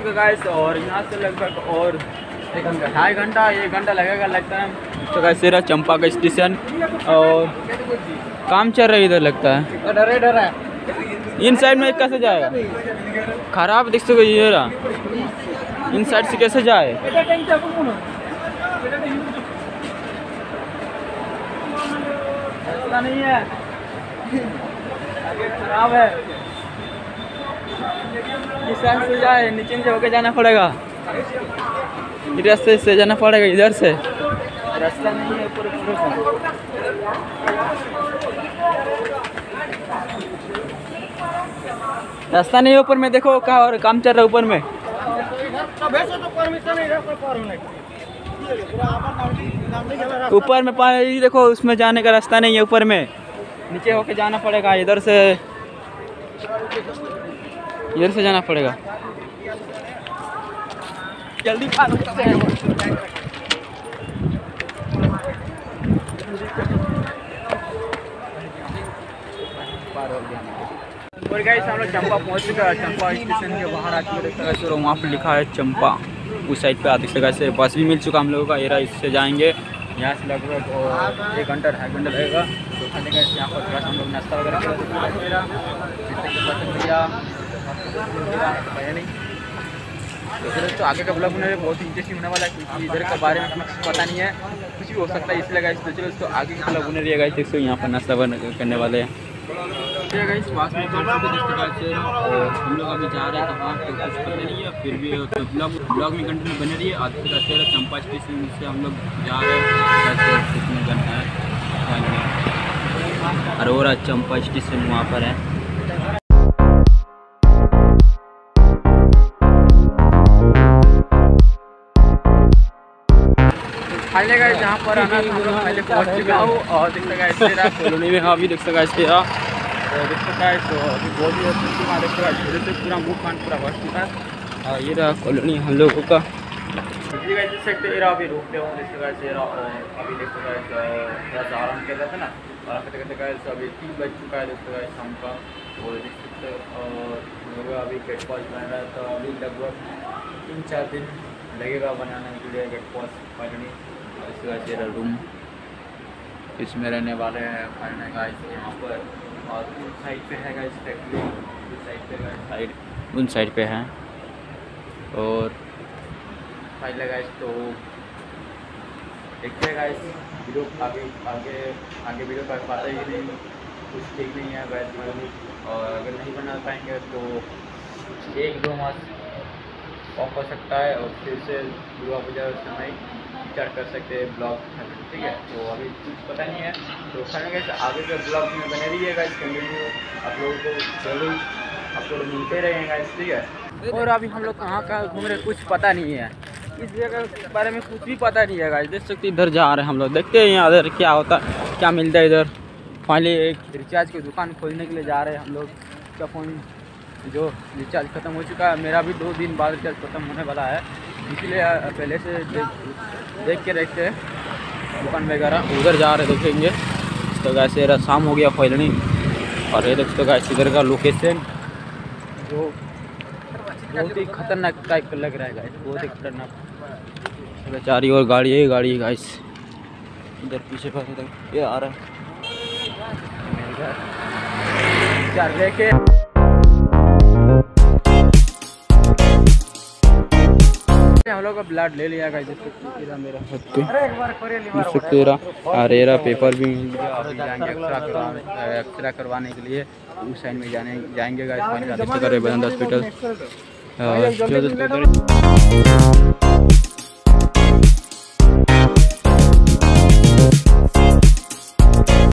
चुका गाइस और यहाँ से लगभग और 1 घंटा लगेगा लगता है। तो गाइस तेरा चंपा का स्टेशन और काम चल रहा है इधर लगता है। डर है इन साइड में कैसे जाएगा? खराब दिख सको ये रहा, इन साइड से कैसे जाए? रास्ता नहीं है, आगे खराब है। इस साइड से जाए, नीचे से होके जाना पड़ेगा, इस रास्ते से जाना पड़ेगा, इधर से रास्ता नहीं है पूरे पूरे का। रास्ता नहीं है ऊपर में, देखो क्या और काम चल रहा है ऊपर में। ऊपर में पानी देखो, उसमें जाने का रास्ता नहीं है ऊपर में, नीचे होके जाना पड़ेगा, इधर से जाना पड़ेगा। जल्दी और गाइस हम लोग चंपा पहुंच चुका है। चंपा स्टेशन के बाहर आ चुके हैं, वहाँ पर लिखा है चंपा, उस साइड पे आते से बस भी मिल चुका हम लोगों का। एरा इससे जाएंगे, यहाँ से लगभग 1 घंटा 2.5 घंटा लगेगा। तो खाने का यहाँ पर थोड़ा हम लोग नाश्ता वगैरह नहीं। तो फिर तो आगे का ब्लॉग में बहुत ही इंटरेस्टिंग होने वाला है, क्योंकि इधर के बारे में कुछ पता नहीं है, कुछ भी हो सकता है, इसलिए गाइस तो चलो तो आगे का ब्लॉग बने रहिएगा। देख सकते यहाँ पर नाश्ता करने वाले हैं। गाइस पास में हम लोग अभी जा रहे हैं, तो वहाँ कुछ पता नहीं है, फिर भी ब्लॉग में कंटिन्यू बने रही है। आधे रास्ते चंपा स्टेशन से हम लोग जा रहे हैं, अरोरा चंपा स्टेशन वहाँ पर है। खाने का जहाँ पर आना हम लोग पहले पहुँच चुका हूँ और देख सका इससे कॉलोनी में अभी देख सका इसके देख सकता है। तो अभी बहुत ही अच्छी देख सका धीरे से पूरा मुँह कान पूरा भर चुका है। और ये रहा कॉलोनी हम लोगों का। देख सकते हैं अभी रुकते हो, देख सका अभी देख सका थोड़ा सा आराम कर रहा था ना, आराम करते करते अभी 3 बज चुका है देख सका शाम का। और देख सकते और अभी गेट पास बन रहा है, तो अभी लगभग 3-4 दिन लगेगा बनाने के लिए गेट पास फाइनली। इसके बाद मेरा रूम इसमें रहने वाले हैं फाइनल गाइस यहाँ पर। और उन साइड पे है गाइस फैक्ट्री, उस साइड पे उन साइड पे है। और फाइनल गाइस तो देखते हैं गाइस वीडियो आगे वीडियो का पाता ही नहीं, कुछ ठीक नहीं है गाइस। और अगर नहीं बना पाएंगे तो 1-2 मास ऑफ हो सकता है, और फिर से दुर्गा पूजा समय स्टार्ट कर सकते हैं ब्लॉग, ठीक है। तो अभी कुछ पता नहीं है, तो खाने आगे के ब्लॉग में बने रहिएगा, इस कंटिन्यू आप लोगों को जरूर आप लोग मिलते रहेंगे, ठीक है। और अभी हम लोग कहाँ घूम रहे कुछ पता नहीं है, इस जगह के बारे में कुछ भी पता नहीं है गाइस। देख सकते इधर जा रहे हैं हम लोग, देखते हैं यहाँ इधर क्या होता है, क्या मिलता है इधर। फाइनली एक रिचार्ज की दुकान खोलने के लिए जा रहे हैं हम लोग। का फ़ोन जो रिचार्ज ख़त्म हो चुका है, मेरा भी 2 दिन बाद रिचार्ज ख़त्म होने वाला है, इसलिए पहले से देख के रखते हैं दुकान वगैरह। उधर जा रहे देखेंगे। तो वैसे शाम हो गया फाइनली, और ये देखते गाइस इधर का लोकेशन जो बहुत ही खतरनाक टाइप का लग रहा है गाइस, बहुत ही खतरनाक। चारी और गाड़ी है गाइस, इधर पीछे पर ये आ रहा है चार लेके। हम लोग का ब्लड ले लिया गाइस, मेरा अरेरा पेपर भी मिल गया। अभी जाएंगे एक्सरा करवाने के लिए, उस साइड में जाएंगे गाइस। हॉस्पिटल